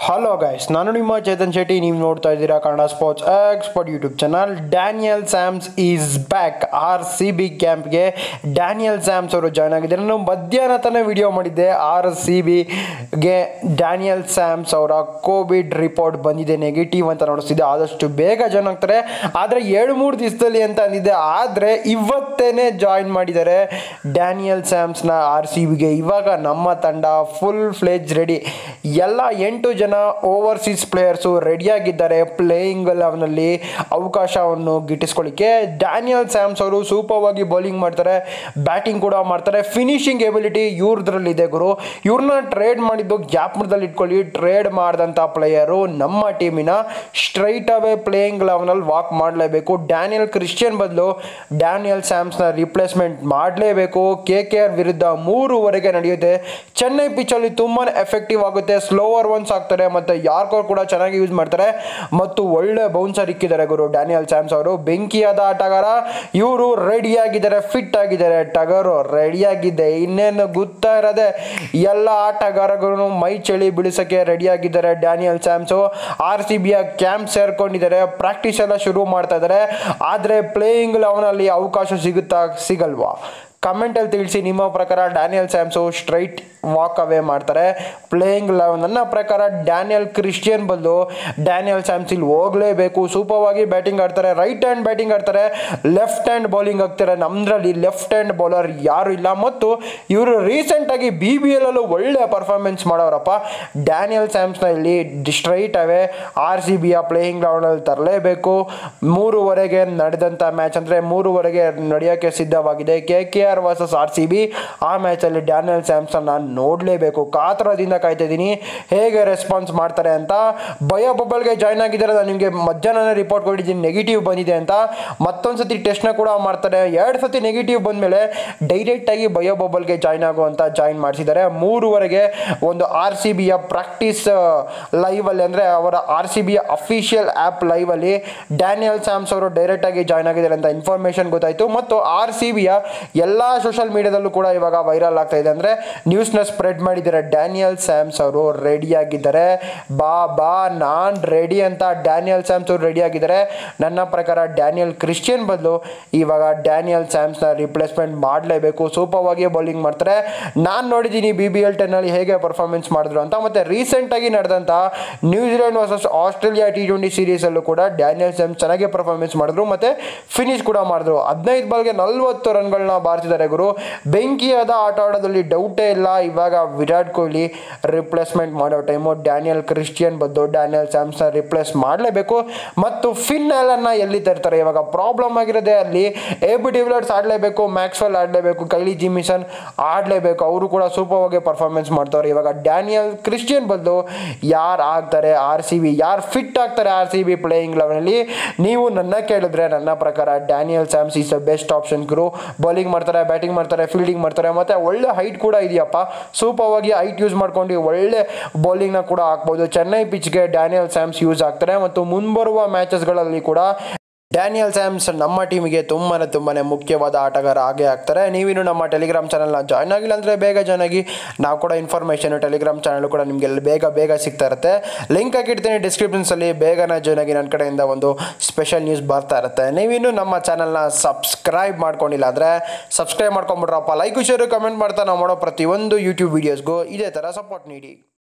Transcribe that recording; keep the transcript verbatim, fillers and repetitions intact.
Hello guys, ನಾನು ನಿಮ್ಮ ಚೇತನ್ ಶೆಟ್ಟಿ. ನೀವು ನೋಡ್ತಾ ಇದ್ದೀರಾ Kannada sports expert YouTube channel. Daniel Sams is back. R C B ಕ್ಯಾಂಪ್ಗೆ ಡ್ಯಾನಿಯಲ್ ಸ್ಯಾಮ್ಸ್ ಅವರು ಜಾಯ್ನ್ ಆಗಿದ್ದಾರೆ. ನಾನು ಮಧ್ಯಾಹ್ನ ತಾನೇ ವಿಡಿಯೋ ಮಾಡಿದ್ದೆ. ಆರ್ ಸಿ ಬಿಗೆ ಡ್ಯಾನಿಯಲ್ ಸ್ಯಾಮ್ಸ್ ಅವರ ಕೋವಿಡ್ ರಿಪೋರ್ಟ್ ಬಂದಿದೆ, ನೆಗೆಟಿವ್ ಅಂತ ನೋಡಿಸ್ತಿದ್ದೆ. ಆದಷ್ಟು ಬೇಗ ಜಾಯ್ನ್ ಆಗ್ತಾರೆ, ಆದರೆ ಏಳು ಮೂರು ದಿವಸದಲ್ಲಿ ಅಂತ ಅಂದಿದ್ದೆ. ಆದರೆ ಇವತ್ತೇನೆ ಜಾಯ್ನ್ ಮಾಡಿದ್ದಾರೆ ಡ್ಯಾನಿಯಲ್ ಸ್ಯಾಮ್ಸ್ನ ಆರ್ ಸಿ ಬಿಗೆ. ಇವಾಗ ನಮ್ಮ ತಂಡ ಫುಲ್ ಫ್ಲೆಜ್ ರೆಡಿ. ಎಲ್ಲ ಎಂಟು ಜನ ಓವರ್ಸೀಸ್ ಪ್ಲೇಯರ್ಸು ರೆಡಿಯಾಗಿದ್ದಾರೆ ಪ್ಲೇಯಿಂಗ್ ಲೆವೆನಲ್ಲಿ ಅವಕಾಶವನ್ನು ಗಿಟ್ಟಿಸ್ಕೊಳ್ಳಿಕ್ಕೆ. ಡ್ಯಾನಿಯಲ್ ಸ್ಯಾಮ್ಸ್ ಅವರು ಸೂಪರ್ವಾಗಿ ಬೌಲಿಂಗ್ ಮಾಡ್ತಾರೆ, ಬ್ಯಾಟಿಂಗ್ ಕೂಡ ಮಾಡ್ತಾರೆ. ಫಿನಿಶಿಂಗ್ ಎಬಿಲಿಟಿ ಇವ್ರದ್ರಲ್ಲಿದೆ ಗುರು. ಇವ್ರನ್ನ ಟ್ರೇಡ್ ಮಾಡಿದ್ದು ಜ್ಞಾಪಕದಲ್ಲಿ ಇಟ್ಕೊಳ್ಳಿ. ಟ್ರೇಡ್ ಮಾಡಿದಂಥ ಪ್ಲೇಯರು ನಮ್ಮ ಟೀಮಿನ ಸ್ಟ್ರೈಟ್ ಅವೇ ಪ್ಲೇಯಿಂಗ್ ಲೆವೆನಲ್ಲಿ ವಾಕ್ ಮಾಡಲೇಬೇಕು. ಡ್ಯಾನಿಯಲ್ ಕ್ರಿಶ್ಚಿಯನ್ ಬದಲು ಡ್ಯಾನಿಯಲ್ ಸ್ಯಾಮ್ಸ್ನ ರಿಪ್ಲೇಸ್ಮೆಂಟ್ ಮಾಡಲೇಬೇಕು. ಕೆ ಕೆ ಆರ್ ವಿರುದ್ಧ ಮೂರುವರೆಗೆ ನಡೆಯುತ್ತೆ. ಚೆನ್ನೈ ಪಿಚ್ಚಲ್ಲಿ ತುಂಬಾ ಎಫೆಕ್ಟಿವ್ ಆಗುತ್ತೆ. ಸ್ಲೋವರ್ ಒನ್ಸ್ ಆಗ್ತಾರೆ ಮತ್ತು ಯಾರ್ಕರ್ ಕೂಡ ಚೆನ್ನಾಗಿ ಯೂಸ್ ಮಾಡ್ತಾರೆ ಮತ್ತು ಒಳ್ಳೆ ಬೌನ್ಸರ್ ಇಕ್ಕಿದ್ದಾರೆ ಗುರು ಡ್ಯಾನಿಯಲ್ ಸ್ಯಾಮ್ಸ್ ಅವರು. ಬೆಂಕಿಯಾದ ಆಟಗಾರ ಇವರು. ರೆಡಿಯಾಗಿದ್ದಾರೆ, ಫಿಟ್ ಆಗಿದ್ದಾರೆ. ಟಗರು ರೆಡಿಯಾಗಿದೆ. ಇನ್ನೇನು ಗೊತ್ತಾ ಇರೋದೆ, ಎಲ್ಲ ಆಟಗಾರರು ಮೈ ಚಳಿ ಬಿಡಿಸೋಕ್ಕೆ ರೆಡಿಯಾಗಿದ್ದಾರೆ ಡ್ಯಾನಿಯಲ್ ಸ್ಯಾಮ್ಸು. ಆರ್ ಸಿ ಬಿಯ ಕ್ಯಾಂಪ್ ಸೇರ್ಕೊಂಡಿದ್ದಾರೆ, ಪ್ರಾಕ್ಟೀಸ್ ಎಲ್ಲ ಶುರು ಮಾಡ್ತಾ ಇದ್ದಾರೆ. ಆದರೆ ಪ್ಲೇಯಿಂಗ್ ಲೆವೆನಲ್ಲಿ ಅವಕಾಶ ಸಿಗುತ್ತಾ ಸಿಗಲ್ವಾ? ಕಮೆಂಟಲ್ಲಿ ತಿಳಿಸಿ. ನಿಮ್ಮ ಪ್ರಕಾರ Daniel Sams straight walk away ಮಾಡ್ತಾರೆ ಪ್ಲೇಯಿಂಗ್ ಲೆವೆನ್? ನನ್ನ ಪ್ರಕಾರ ಡ್ಯಾನಿಯಲ್ ಕ್ರಿಶ್ಚಿಯನ್ ಬದಲು ಡ್ಯಾನಿಯಲ್ ಸ್ಯಾಮ್ಸ್ ಇಲ್ಲಿ ಹೋಗಲೇಬೇಕು. ಸೂಪರ್ವಾಗಿ ಬ್ಯಾಟಿಂಗ್ ಆಡ್ತಾರೆ, ರೈಟ್ ಹ್ಯಾಂಡ್ ಬ್ಯಾಟಿಂಗ್ ಆಡ್ತಾರೆ, ಲೆಫ್ಟ್ ಹ್ಯಾಂಡ್ ಬೌಲಿಂಗ್ ಆಗ್ತಾರೆ. ನಮ್ಮದ್ರಲ್ಲಿ ಲೆಫ್ಟ್ ಹ್ಯಾಂಡ್ ಬೌಲರ್ ಯಾರು ಇಲ್ಲ. ಮತ್ತು ಇವರು ರೀಸೆಂಟಾಗಿ ಬಿ ಬಿ ಎಲ್ ಅಲ್ಲೂ ಒಳ್ಳೆ ಪರ್ಫಾರ್ಮೆನ್ಸ್ ಮಾಡೋರಪ್ಪ. ಡ್ಯಾನಿಯಲ್ ಸ್ಯಾಮ್ಸ್ನ ಇಲ್ಲಿ ಸ್ಟ್ರೈಟ್ ಅವೇ ಆರ್ ಸಿ ಬಿಯ ಪ್ಲೇಯಿಂಗ್ ಲೆವೆನಲ್ಲಿ ತರಲೇಬೇಕು. ಮೂರುವರೆಗೆ ನಡೆದಂಥ ಮ್ಯಾಚ್ ಅಂದರೆ ಮೂರುವರೆಗೆ ನಡೆಯೋಕ್ಕೆ ಸಿದ್ಧವಾಗಿದೆ. K K R versus R C B. ಆ ಮ್ಯಾಚಲ್ಲಿ ಡ್ಯಾನಿಯಲ್ ಸ್ಯಾಮ್ಸ್ ನಾನು ನೋಡಲೇಬೇಕು, ಕಾತರದಿಂದ ಕಾಯ್ತಾ ಇದ್ದೀನಿ ಹೇಗೆ ರೆಸ್ಪಾನ್ಸ್ ಮಾಡ್ತಾರೆ ಅಂತ. ಬಯೋ ಬಬಲ್ಗೆ ಜಾಯ್ನ್ ಆಗಿದ್ದಾರೆ. ನಾನು ನಿಮಗೆ ಮಧ್ಯಾಹ್ನ ರಿಪೋರ್ಟ್ ಕೊಟ್ಟಿದ್ದೀನಿ ನೆಗೆಟಿವ್ ಬಂದಿದೆ ಅಂತ. ಮತ್ತೊಂದು ಸತಿ ಟೆಸ್ಟ್ನ ಕೂಡ ಮಾಡ್ತಾರೆ. ಎರಡು ಸತಿ ನೆಗೆಟಿವ್ ಬಂದಮೇಲೆ ಡೈರೆಕ್ಟಾಗಿ ಬಯೋ ಬಬಲ್ಗೆ ಜಾಯ್ನ್ ಆಗುವಂಥ ಜಾಯ್ನ್ ಮಾಡಿಸಿದ್ದಾರೆ. ಮೂರುವರೆಗೆ ಒಂದು ಆರ್ ಸಿ ಬಿಯ ಪ್ರಾಕ್ಟೀಸ್ ಲೈವಲ್ಲಿ ಅಂದರೆ ಅವರ ಆರ್ ಸಿ ಬಿಯ ಅಫಿಷಿಯಲ್ ಆ್ಯಪ್ ಲೈವಲ್ಲಿ ಡ್ಯಾನಿಯಲ್ ಸ್ಯಾಮ್ಸ್ ಅವರು ಡೈರೆಕ್ಟಾಗಿ ಜಾಯ್ನ್ ಆಗಿದ್ದಾರೆ ಅಂತ ಇನ್ಫಾರ್ಮೇಷನ್ ಗೊತ್ತಾಯಿತು. ಮತ್ತು ಆರ್ ಸಿ ಬಿಯ ಎಲ್ಲ ಸೋಷಿಯಲ್ ಮೀಡಿಯಾದಲ್ಲೂ ಕೂಡ ಇವಾಗ ವೈರಲ್ ಆಗ್ತಾ ಇದೆ. ಅಂದರೆ ನ್ಯೂಸ್ನ ಸ್ಪ್ರೆಡ್ ಮಾಡಿದ್ದಾರೆ. ಡ್ಯಾನಿಯಲ್ ಸ್ಯಾಮ್ಸ್ ಅವರು ರೆಡಿಯಾಗಿದ್ದಾರೆ. ಬಾ ಬಾ ನಾನ್ ರೆಡಿ ಅಂತ ಡ್ಯಾನಿಯಲ್ ಸ್ಯಾಮ್ಸ್ ಅವರು ರೆಡಿಯಾಗಿದ್ದಾರೆ. ನನ್ನ ಪ್ರಕಾರ ಡ್ಯಾನಿಯಲ್ ಕ್ರಿಶ್ಚಿಯನ್ ಬದಲು ಇವಾಗ ಡ್ಯಾನಿಯಲ್ ಸ್ಯಾಮ್ಸ್ನ ರಿಪ್ಲೇಸ್ಮೆಂಟ್ ಮಾಡಲೇಬೇಕು. ಸೂಪರ್ವಾಗಿ ಬೌಲಿಂಗ್ ಮಾಡ್ತಾರೆ. ನಾನು ನೋಡಿದ್ದೀನಿ ಬಿ ಬಿ ಎಲ್ ಟೆನ್ನಲ್ಲಿ ಹೇಗೆ ಪರ್ಫಾರ್ಮೆನ್ಸ್ ಮಾಡಿದ್ರು ಅಂತ. ಮತ್ತು ರೀಸೆಂಟಾಗಿ ನಡೆದಂಥ New Zealand versus Australia T twenty ಸೀರೀಸಲ್ಲೂ ಕೂಡ ಡ್ಯಾನಿಯಲ್ ಸ್ಯಾಮ್ಸ್ ಚೆನ್ನಾಗಿ ಪರ್ಫಾರ್ಮೆನ್ಸ್ ಮಾಡಿದ್ರು ಮತ್ತು ಫಿನಿಶ್ ಕೂಡ ಮಾಡಿದ್ರು. ಹದಿನೈದು ಬಾಲ್ಗೆ ನಲ್ವತ್ತು ರನ್ಗಳನ್ನ ಬಾರಿಸಿದ್ದಾರೆ ಗುರು. ಬೆಂಕಿಯಾದ ಆಟ ಆಡೋದ್ರಲ್ಲಿ ಡೌಟೇ ಇಲ್ಲ. ಇವಾಗ ವಿರಾಟ್ ಕೊಹ್ಲಿ ರಿಪ್ಲೇಸ್ಮೆಂಟ್ ಮಾಡೋ ಟೈಮು ಡ್ಯಾನಿಯಲ್ ಕ್ರಿಶ್ಚಿಯನ್ ಬದ್ದು ಡ್ಯಾನಿಯಲ್ ಸ್ಯಾಮ್ಸ್ನ ರಿಪ್ಲೇಸ್ ಮಾಡಲೇಬೇಕು. ಮತ್ತು ಫಿನ್ನಲ್ನ ಎಲ್ಲಿ ತರ್ತಾರೆ? ಇವಾಗ ಪ್ರಾಬ್ಲಮ್ ಆಗಿರೋದೇ ಅಲ್ಲಿ. ಎ ಬಿ ಡಿವಿಲಿಯರ್ಸ್ ಆಡಲೇಬೇಕು, ಮ್ಯಾಕ್ಸ್ವೆಲ್ ಆಡಲೇಬೇಕು, ಕೈಲಿ ಜಿಮಿಸನ್ ಆಡಲೇಬೇಕು. ಅವರು ಕೂಡ ಸೂಪರ್ವಾಗಿ ಪರ್ಫಾರ್ಮೆನ್ಸ್ ಮಾಡ್ತಾರೆ. ಇವಾಗ ಡ್ಯಾನಿಯಲ್ ಕ್ರಿಶ್ಚಿಯನ್ ಬದಲು ಯಾರು ಆಗ್ತಾರೆ ಆರ್ ಸಿ ಬಿ? ಯಾರು ಫಿಟ್ ಆಗ್ತಾರೆ ಆರ್ ಸಿ ಬಿ ಪ್ಲೇಯಿಂಗ್ ಲೆವೆನಲ್ಲಿ? ನೀವು ನನ್ನ ಕೇಳಿದ್ರೆ ನನ್ನ ಪ್ರಕಾರ Daniel Sams is the best option ಗುರು. ಬೌಲಿಂಗ್ ಮಾಡ್ತಾರೆ, ಬ್ಯಾಟಿಂಗ್ ಮಾಡ್ತಾರೆ, ಫೀಲ್ಡಿಂಗ್ ಮಾಡ್ತಾರೆ, ಮತ್ತು ಒಳ್ಳೆ ಹೈಟ್ ಕೂಡ ಇದೆಯಪ್ಪ. ಸೂಪರ್ವಾಗಿ ಹೈಟ್ ಯೂಸ್ ಮಾಡ್ಕೊಂಡು ಒಳ್ಳೆ ಬೌಲಿಂಗ್ನ ಕೂಡ ಹಾಕ್ಬೋದು. ಚೆನ್ನೈ ಪಿಚ್ಗೆ ಡ್ಯಾನಿಯಲ್ ಸ್ಯಾಮ್ಸ್ ಯೂಸ್ ಆಗ್ತಾರೆ. ಮತ್ತು ಮುಂಬರುವ ಮ್ಯಾಚಸ್ಗಳಲ್ಲಿ ಕೂಡ ಡ್ಯಾನಿಯಲ್ ಸ್ಯಾಮ್ಸ್ ನಮ್ಮ ಟೀಮಿಗೆ ತುಂಬಾ ತುಂಬಾ ಮುಖ್ಯವಾದ ಆಟಗಾರ ಆಗೇ ಆಗ್ತಾರೆ. ನೀವಿನ್ನು ನಮ್ಮ ಟೆಲಿಗ್ರಾಮ್ ಚಾನಲ್ನ ಜಾಯ್ನ್ ಆಗಿಲ್ಲ ಅಂದರೆ ಬೇಗ ಜಾಯ್ನ್ ಆಗಿ. ನಾವು ಕೂಡ ಇನ್ಫಾರ್ಮೇಷನ್ ಟೆಲಿಗ್ರಾಮ್ ಚಾನಲ್ ಕೂಡ ನಿಮಗೆ ಬೇಗ ಬೇಗ ಸಿಗ್ತಾ ಇರುತ್ತೆ. ಲಿಂಕ್ ಹಾಕಿಡ್ತೀನಿ ಡಿಸ್ಕ್ರಿಪ್ಷನ್ಸಲ್ಲಿ. ಬೇಗನೆ ಜಾಯ್ನ್ ಆಗಿ. ನನ್ನ ಕಡೆಯಿಂದ ಒಂದು ಸ್ಪೆಷಲ್ ನ್ಯೂಸ್ ಬರ್ತಾ ಇರುತ್ತೆ. ನೀವಿನ್ನು ನಮ್ಮ ಚಾನಲ್ನ ಸಬ್ಸ್ಕ್ರೈಬ್ ಮಾಡ್ಕೊಂಡಿಲ್ಲ ಅಂದರೆ ಸಬ್ಸ್ಕ್ರೈಬ್ ಮಾಡ್ಕೊಂಬಿಡ್ರಪ್ಪ. ಲೈಕ್ ಶೇರು ಕಮೆಂಟ್ ಮಾಡ್ತಾ ನಾವು ಮಾಡೋ ಪ್ರತಿಯೊಂದು ಯೂಟ್ಯೂಬ್ ವೀಡಿಯೋಸ್ಗೂ ಇದೇ ಥರ ಸಪೋರ್ಟ್ ನೀಡಿ.